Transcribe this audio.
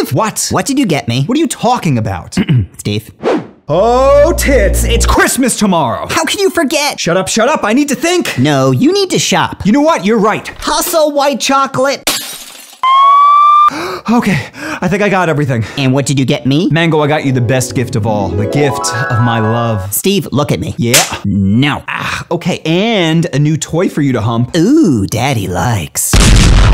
Steve? What? What did you get me? What are you talking about? Steve? Oh, tits, it's Christmas tomorrow. How can you forget? Shut up, I need to think. No, you need to shop. You know what, you're right. Hustle, white chocolate. Okay, I think I got everything. And what did you get me? Mango, I got you the best gift of all, the gift of my love. Steve, look at me. Yeah. No. Okay, and a new toy for you to hump. Ooh, Daddy likes.